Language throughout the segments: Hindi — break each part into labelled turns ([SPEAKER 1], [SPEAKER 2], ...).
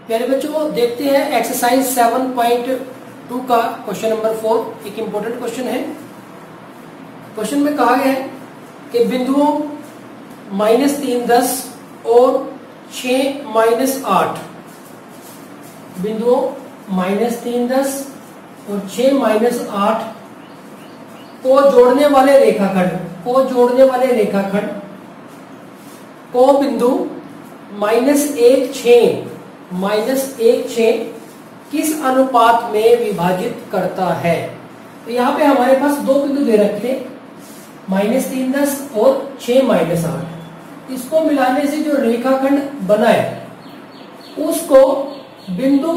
[SPEAKER 1] प्यारे बच्चों देखते हैं एक्सरसाइज 7.2 का क्वेश्चन नंबर 4। एक इंपॉर्टेंट क्वेश्चन है। क्वेश्चन में कहा गया है कि बिंदुओं -3, 10 और 6, -8, बिंदुओं -3, 10 और 6, -8 को जोड़ने वाले रेखाखंड को बिंदु -1, 6 किस अनुपात में विभाजित करता है। तो यहाँ पे हमारे पास दो बिंदु दे रखे -3, 10 और 6, -8। इसको मिलाने से जो रेखाखंड बना है उसको बिंदु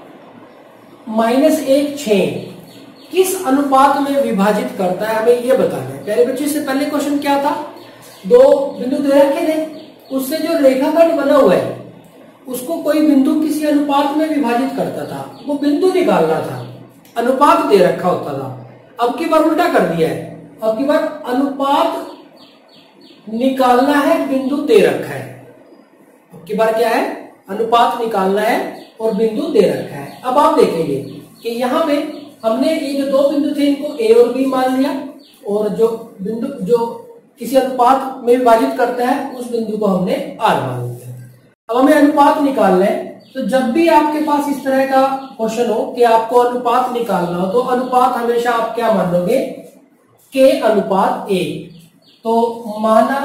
[SPEAKER 1] -1, 6 किस अनुपात में विभाजित करता है, हमें ये बताना है। प्यारे बच्चों इससे पहले क्वेश्चन क्या था, दो बिंदु दे रखे थे, उससे जो रेखाखंड बना हुआ है उसको कोई बिंदु किसी अनुपात में विभाजित करता था, वो बिंदु निकालना था, अनुपात दे रखा होता था। अब की बार उल्टा कर दिया है, अब की बार अनुपात निकालना है, बिंदु दे रखा है। अब की बार क्या है, अनुपात निकालना है और बिंदु दे रखा है। अब आप देखेंगे कि यहाँ पे हमने ये जो दो बिंदु थे इनको ए और बी मान लिया, और जो बिंदु जो किसी अनुपात में विभाजित करता है उस बिंदु को हमने आर मान लिया। अब हमें अनुपात निकालना है, तो जब भी आपके पास इस तरह का क्वेश्चन हो कि आपको अनुपात निकालना हो, तो अनुपात हमेशा आप क्या मान लोगे, के अनुपात 1। तो माना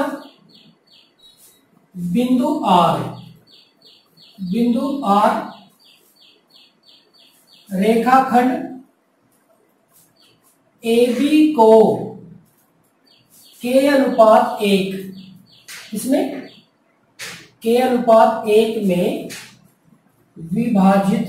[SPEAKER 1] बिंदु आर रेखाखंड AB को के अनुपात 1, इसमें के अनुपात 1 में विभाजित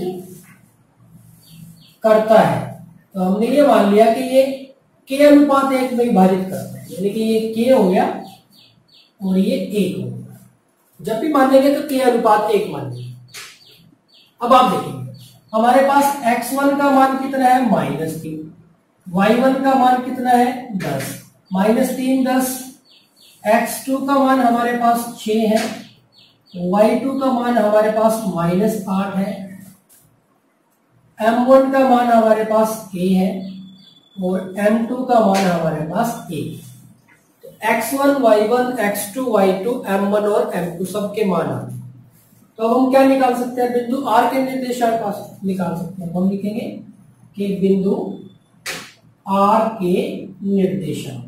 [SPEAKER 1] करता है। तो हमने ये मान लिया कि ये के अनुपात 1 में विभाजित करता है, यानी कि ये के हो गया और ये 1 हो गया। जब भी मानेंगे तो के अनुपात 1 मानेंगे। अब आप देखेंगे हमारे पास x1 का मान कितना है, -3, y1 का मान कितना है, 10, -3, 10, x2 का मान हमारे पास 6 है, y2 का मान हमारे पास -8 है, m1 का मान हमारे पास a है और m2 का मान हमारे पास a। तो x1, y1, x2, y2, m1 और m2 सबके मान आ गए। तो अब हम क्या निकाल सकते हैं, बिंदु r के निर्देशांक निकाल सकते हैं। हम लिखेंगे कि बिंदु r के निर्देशांक,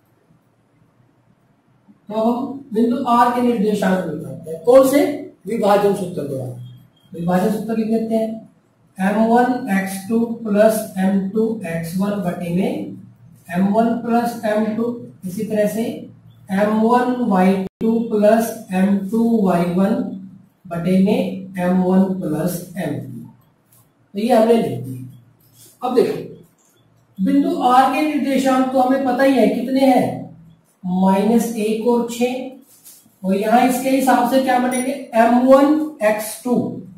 [SPEAKER 1] तो हम बिंदु R के निर्देशांक निकालते हैं। कौन से, विभाजन सूत्र द्वारा। विभाजन सूत्र लिख देते हैं m1 x2 plus m2 x1 बटे में m1 प्लस m2, इसी तरह से m1 y2 plus m2 y1 बटे में m1 प्लस m2। तो ये हमने लिख दिया। अब देखो बिंदु R के निर्देशांक तो हमें पता ही है कितने हैं, -1 और 6, और यहां इसके हिसाब से क्या बनेंगे, m1 x2,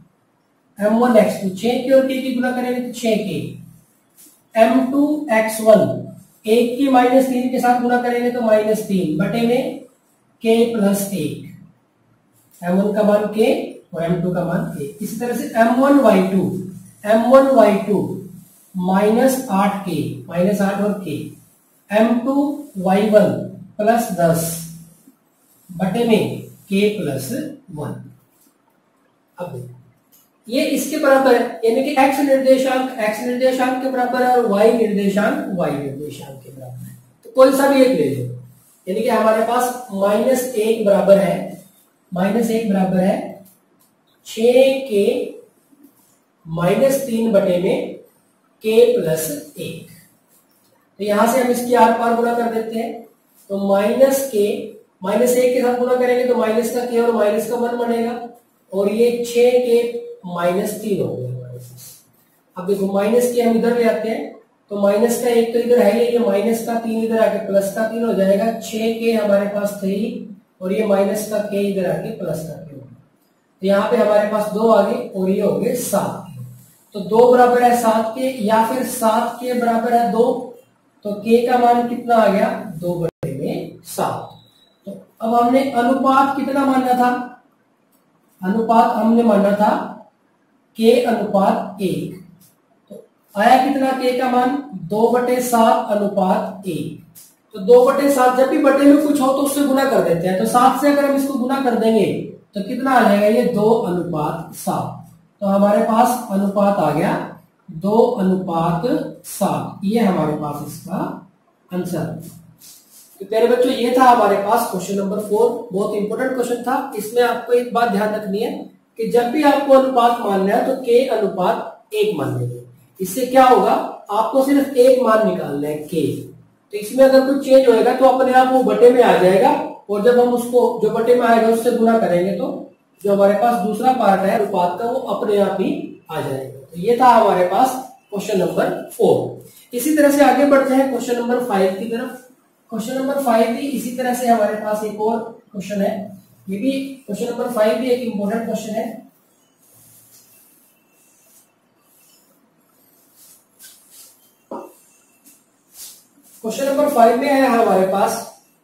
[SPEAKER 1] 6 के और k की गुना करेंगे तो 6 के, m2 x1, 1 की -3 के साथ गुना करेंगे तो -3 बटे में k प्लस 1, m1 का मान k और m2 का मान k। इसी तरह से m1 y2, -8k, -8 और k, m2 y1 प्लस 10 बटे में k प्लस 1। अब ये इसके बराबर है, यानी कि x निर्देशांक के बराबर है और y निर्देशांक के बराबर है। तो कोई सा भी एक ले लो, यानी कि हमारे पास -1 बराबर है 6 के -3 बटे में k प्लस 1। तो यहां से हम इसकी आर पार गुणा कर देते हैं, तो -1 के साथ गुणा करेंगे तो माइनस का k और माइनस का 1 बनेगा, और ये 6 के -3 हो गया हमारे पास। अब देखो माइनस के हम इधर ले आते हैं, तो माइनस का 1 तो इधर है, ये माइनस का 3 इधर आके प्लस का 3 हो जाएगा, 6 के हमारे पास 3 और ये माइनस का k इधर आके प्लस का 3 होगा। तो यहाँ पे हमारे पास 2 आ गए और ये हो गए 7 के। तो 2 बराबर है 7 के, या फिर 7 के बराबर है 2, तो k का मान कितना आ गया, 2 बटे में 7। तो अब हमने अनुपात कितना माना था, अनुपात हमने माना था k अनुपात 1। तो आया कितना k का मान 2/7 अनुपात 1। तो 2/7 जब भी बटे में कुछ हो तो उससे गुना कर देते हैं। तो 7 से अगर हम इसको गुना कर देंगे तो कितना आ जाएगा, ये 2/7। तो हमारे पास अनुपात आ गया 2/7। ये हमारे पास इसका आंसर। तो प्यारे बच्चों, ये था हमारे पास क्वेश्चन नंबर 4। बहुत इंपॉर्टेंट क्वेश्चन था। इसमें आपको एक बात ध्यान रखनी है कि जब भी आपको अनुपात मानना है तो k अनुपात 1 मान लेंगे। इससे क्या होगा, आपको सिर्फ एक मान निकालना है k। तो इसमें अगर कुछ चेंज होएगा तो अपने आप वो बटे में आ जाएगा, और जब हम उसको जो बटे में आएगा उससे गुना करेंगे तो जो हमारे पास दूसरा पार्ट है अनुपात का वो अपने आप ही आ जाएगा। तो ये था हमारे पास क्वेश्चन नंबर 4। इसी तरह से आगे बढ़ते हैं क्वेश्चन नंबर 5 की तरफ। क्वेश्चन नंबर 5 भी इसी तरह से हमारे पास एक और क्वेश्चन है। ये भी क्वेश्चन नंबर 5 भी एक इंपॉर्टेंट क्वेश्चन है। क्वेश्चन नंबर 5 में है हमारे पास,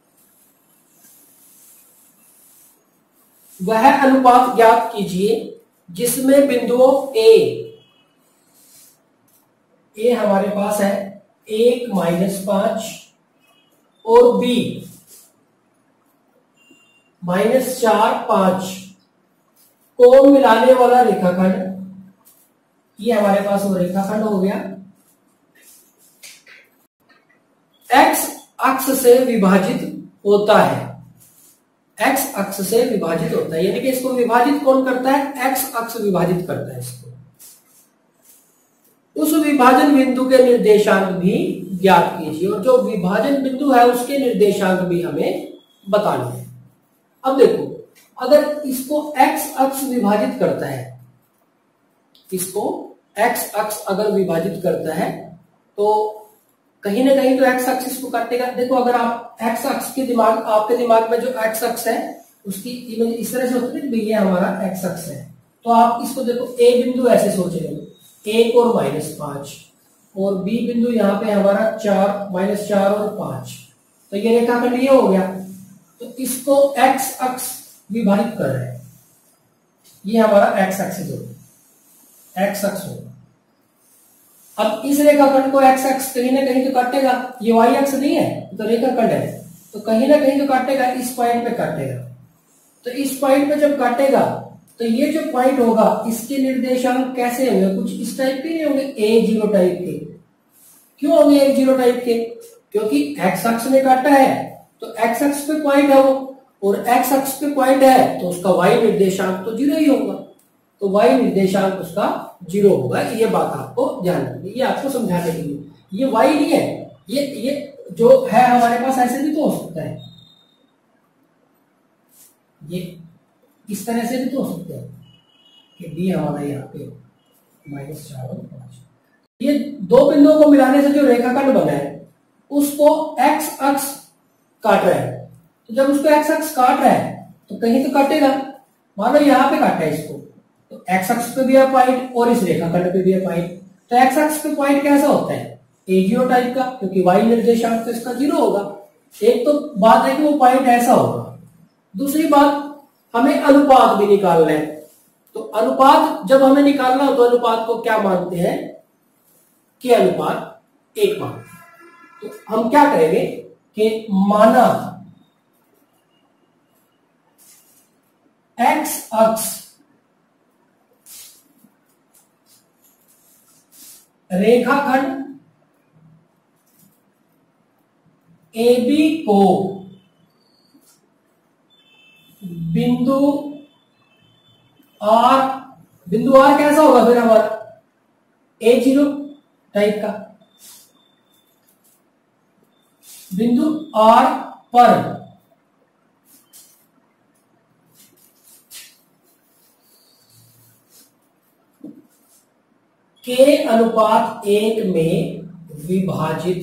[SPEAKER 1] वह अनुपात ज्ञात कीजिए जिसमें बिंदुओं ए हमारे पास है 1 - 5 और बी -4 5 को मिलाने वाला रेखाखंड, ये हमारे पास वो रेखाखंड हो गया, एक्स अक्ष से विभाजित होता है। एक्स अक्ष से विभाजित होता है, यानी कि इसको विभाजित कौन करता है, एक्स अक्ष विभाजित करता है इसको। उस विभाजन बिंदु के निर्देशांक भी ज्ञात कीजिए, और जो विभाजन बिंदु है उसके निर्देशांक भी हमें बताने हैं। अब देखो, अगर इसको एक्स अक्ष विभाजित करता है, इसको एक्स अक्ष अगर विभाजित करता है तो कहीं ना कहीं तो एक्स अक्ष इसको काटेगा। देखो, अगर आप एक्स अक्ष के आपके दिमाग में जो एक्स अक्ष है उसकी इमेज इस तरह से होती है, ये हमारा एक्स अक्ष है। तो आप इसको देखो, ए बिंदु ऐसे सोचेंगे 1 और -5, और बी बिंदु यहाँ पे हमारा 4 -4 और 5। तो ये रेखाखंड ये हो गया। तो इसको एक्स अक्ष विभाजित कर रहे हैं, ये हमारा एक्स अक्ष जो एक्स अक्ष होगा। अब इस रेखाखंड को एक्स अक्ष कहीं ना कहीं तो काटेगा, ये वाई अक्ष नहीं है तो रेखाखंड है, तो कहीं ना कहीं तो काटेगा, इस पॉइंट पे काटेगा। तो इस पॉइंट पे जब काटेगा तो ये जो पॉइंट होगा इसके निर्देशांक कैसे होंगे, कुछ इस टाइप के नहीं होंगे, A0 टाइप के। क्यों होंगे A0 टाइप के, क्योंकि एक्स अक्ष ने काटा है तो एक्स अक्ष पे पॉइंट है वो, और एक्स अक्ष पे पॉइंट है तो उसका वाई निर्देशांक तो 0 ही होगा। तो वाई निर्देशांक उसका 0 होगा। ये बात आपको ध्यान रखनी, ये आपको समझाने के लिए। ये वाई नहीं है, ये जो है हमारे पास ऐसे भी तो हो सकता है, ये इस तरह से भी तो हो सकता है कि डी हमारा यहाँ पे -4 और 5। ये दो बिंदुओं को मिलाने से जो रेखाखंड बना है उसको एक्स अक्ष काट रहा है। तो जब उसको एक्स अक्ष काट रहा है तो कहीं तो काटेगा। मान लो यहाँ पे काटा है इसको, तो एक्स अक्ष पे भी है पॉइंट और इस रेखाखंड पे भी है पॉइंट। तो एक्स अक्ष पे पॉइंट कैसा होता है, A0 टाइप का, क्योंकि वाई निर्देशांक तो इसका 0 होगा। एक तो बात है कि वो पॉइंट ऐसा होगा। दूसरी बात, हमें अनुपात भी निकालना है। तो अनुपात जब हमें निकालना हो तो अनुपात को क्या मानते हैं, कि अनुपात 1 मानते हैं। तो हम क्या करेंगे कि माना एक्स अक्ष रेखाखंड AB को बिंदु R कैसा होगा फिर हमारा, A0 टाइप का। बिंदु R पर K/1 में विभाजित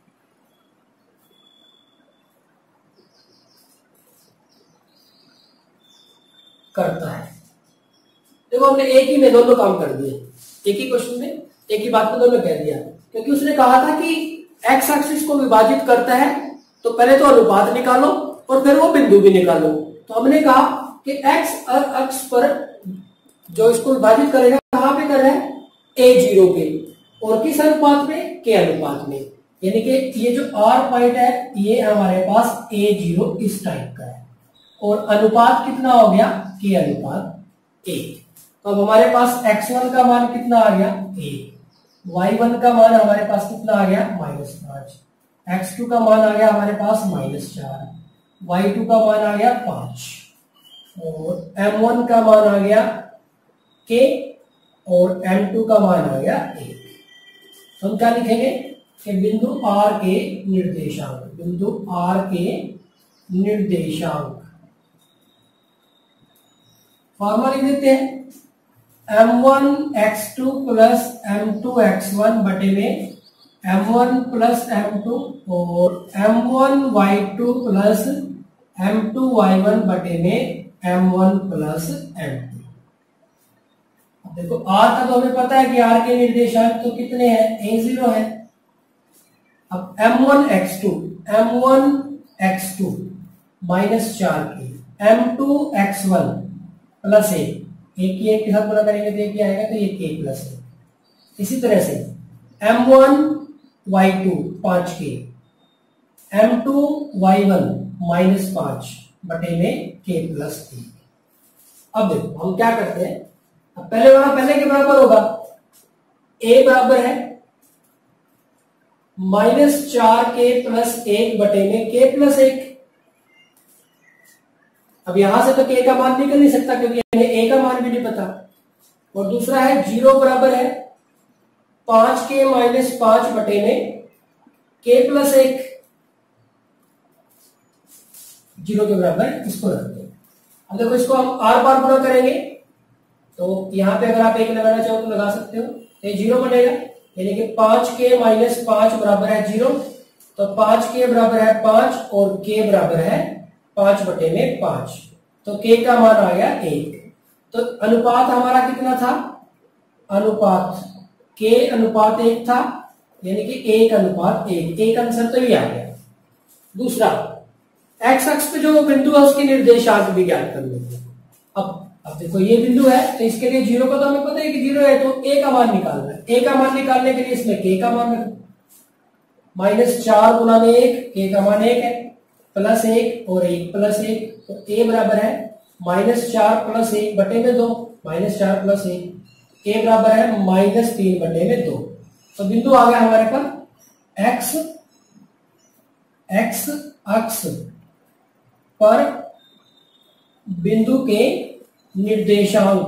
[SPEAKER 1] करता है। देखो, हमने एक ही में दोनों काम कर दिए, एक ही क्वेश्चन में एक ही बात को दोनों कह दिया, क्योंकि उसने कहा था कि एक्स एक्सिस को विभाजित करता है तो पहले तो अनुपात निकालो और फिर वो बिंदु भी निकालो। तो हमने कहा कि एक्स अक्ष पर जो इसको विभाजित करेगा कहां पे कर रहा है A0 के, और किस अनुपात में, के अनुपात में। यानी कि ये जो R पॉइंट है ये हमारे पास A0 इस टाइप का है, और अनुपात कितना हो गया, के अनुपात 1। तो अब हमारे पास x1 का मान कितना आ गया 1, y1 का मान हमारे पास कितना आ गया -5, x2 का मान आ गया हमारे पास -4, y2 का मान आ गया 5, और m1 का मान आ गया k, और m2 का मान आ गया 1। हम क्या लिखेंगे कि बिंदु R के निर्देशांक, बिंदु R के निर्देशांक फॉर्मूला लिख देते हैं, m1 x2 plus m2 x1 बटे में m1 प्लस m2, और m1 y2 plus m2 y1 बटे में m1 प्लस m2। अब देखो R का तो हमें पता है कि R के निर्देशांक तो कितने हैं, A0 है। अब m1 x2 minus 4k, m2 x1 plus 1, एक की एक के साथ गुणा करेंगे तो एक ही आएगा, तो ये k प्लस 1। इसी तरह से m1 y2 5k, m2 y1 -5 बटे में k प्लस 1। अब देखो हम क्या करते हैं, अब पहले वाला पहले के बराबर होगा, a बराबर है -4k प्लस 1 बटे में k प्लस 1। अब यहां से तो k का मान निकल नहीं सकता क्योंकि हमें a का मान भी नहीं पता। और दूसरा है 0 बराबर है 5k माइनस 5 बटे में k प्लस 1, 0 के बराबर इसको रखते हैं। अब देखो इसको हम r बार गुणा करेंगे तो यहां पे अगर आप 1 लगाना चाहो तो लगा सकते हो, ये 0 बनेगा, यानी कि 5k माइनस 5 बराबर है 0, तो 5k बराबर है 5 और k बराबर है 5 बटे में 5, तो k का मान आ गया 1। तो अनुपात हमारा कितना था, अनुपात k अनुपात 1 था, यानी कि 1 अनुपात 1, एक आंसर तो ये आ गया। दूसरा x अक्ष पे जो बिंदु है उसके निर्देशांक भी ज्ञात कर लेंगे। अब देखो ये बिंदु है तो इसके लिए 0 का तो हमें पता है कि 0 है, तो a का मान निकालना है। a का मान निकालने के लिए इसमें k का मान रखो, -4 गुना में 1, k का मान 1 है, प्लस 1 और 1 प्लस 1, तो a बराबर है -4 प्लस 1 बटे में 2, -4 प्लस 1, a बराबर है -3 बटे में 2। तो बिंदु आ गया हमारे पास x अक्ष पर बिंदु के निर्देशांक,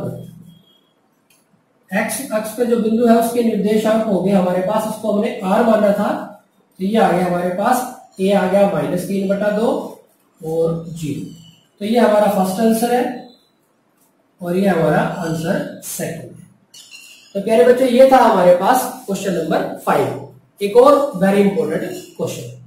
[SPEAKER 1] x अक्ष पे जो बिंदु है उसके निर्देशांक हो गए हमारे पास, उसको हमने r माना था, तो ये आ गया हमारे पास, a आ गया -3 बटा 2 और 0। तो ये हमारा फर्स्ट आंसर है और ये हमारा आंसर सेकंड है। तो प्यारे बच्चों ये था हमारे पास क्वेश्चन नंबर 5। एक और वेरी इंपॉर्टेंट क्वेश्चन,